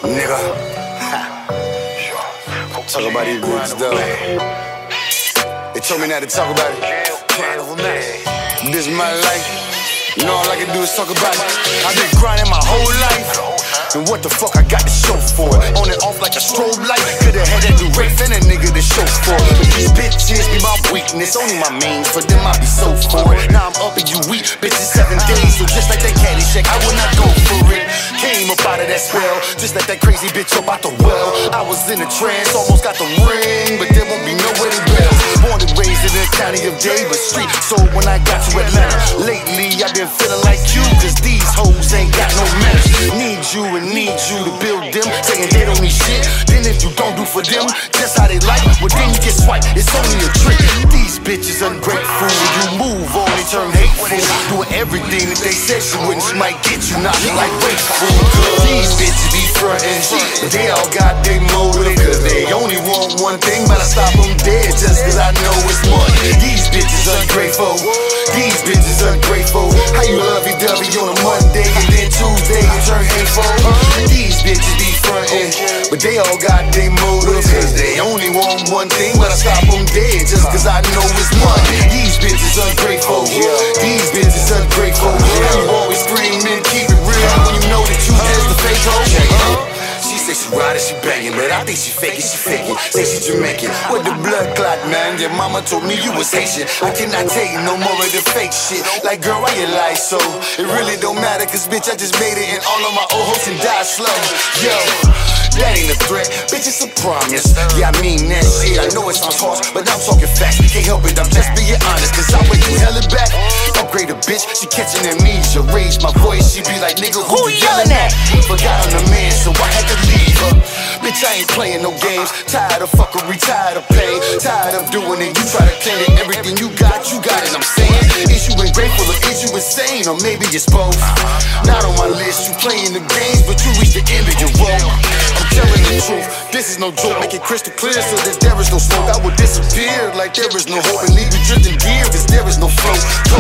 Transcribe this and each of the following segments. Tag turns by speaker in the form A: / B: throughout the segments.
A: nigga. Talk about these bitches though. They told me not to talk about it. This is my life. You know all I can do is talk about it. I've been grinding my whole life. And what the fuck I got to show for it? On and off like a strobe light. Could've had that new Rafe and a nigga to show for it. But these bitches be my weakness. Only my mains, for them I be so for it. Now I'm up and you weak, bitches 7 days. So just like that caddy check, I will not go for it. Came up out of that spell, just like that crazy bitch up out the well. I was in a trance, almost got the ring, but there won't be no wedding bells. Born and raised in the county of Davis Street. So when I got to Atlanta, lately I've been feeling like you, cause these hoes ain't got no manners. Need you to build them, saying they don't need shit. Then if you don't do for them just how they like, well then you get swiped, it's only a trick. These bitches ungrateful, you move on, they turn hateful. Doing everything that they said she wouldn't, she might get you knocked like grateful. These bitches be frontin', but they all got their motive, cause they only want one thing, but I stop them dead just cause I know it's money. These bitches ungrateful, these bitches ungrateful. How you lovey-dovey on a Monday and then Tuesday you turn hateful? These bitches be frontin', but they all got their motives, cause they only want one thing, but I stop them dead just cause I know it's money. These bitches ungrateful, these bitches ungrateful. You always screamin', keep it real when you know that you just the fake hoe. She say she riding, she banging, but I think she faking, say she Jamaican. What the blood clot, man? Your mama told me you was Haitian. I cannot take no more of the fake shit. Like, girl, why you lie so? It really don't matter, cause bitch, I just made it, and all of my old hoes can die slow. Yo, that ain't a threat, bitch, it's a promise. Yeah, I mean that shit, I know it sounds harsh, but I'm talking facts. Can't help it, I'm just being honest, cause I went through hell and back. Upgrade a bitch, she catching amnesia. Raise my voice, she be like, nigga, who you yelling at? Forgot I'm the man, so I had to leave her. Bitch, I ain't playing no games. Tired of fuckery, tired of pain. Tired of doing it, you try to claim it. Everything you got it, I'm saying. Is you ungrateful or is you insane? Or maybe it's both. Not on my list, you playing the games, but you reach the end of your road. I'm telling the truth, this is no joke. Make it crystal clear so that there is no smoke. I would disappear like there is no hope, and leave you drifting gear cause there is no flow.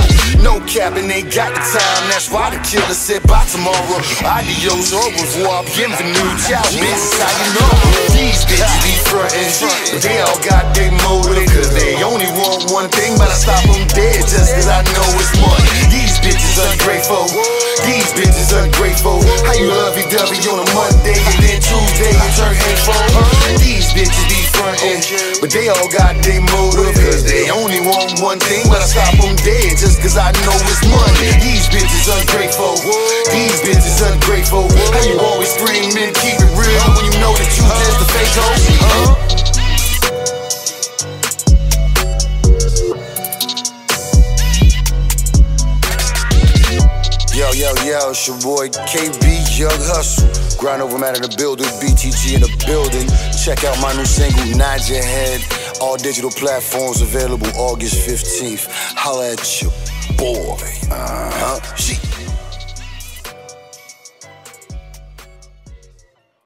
A: No cap and they got the time. That's why the killer said bye tomorrow. Adios, au revoir, bienvenue, ciao, bitch, how you know? These bitches be frontin', but they all got their motive, cause they only want one thing, but I stop them dead just cause I know it's money. These bitches ungrateful, these bitches ungrateful. How you lovey-dovey on a Monday and then Tuesday you turn hateful? These bitches be frontin', but they all got their motive, cause they only want one thing, but I stop them dead just cause I know it's money. These bitches ungrateful, these bitches ungrateful. How you always screamin', keep it real when you know that you just the fake hoe? Yo, it's your boy KB, Young Hustle. Grind over man in the building, BTG in the building. Check out my new single, Nod Your Head. All digital platforms available August 15th. Holla at your boy. Shit.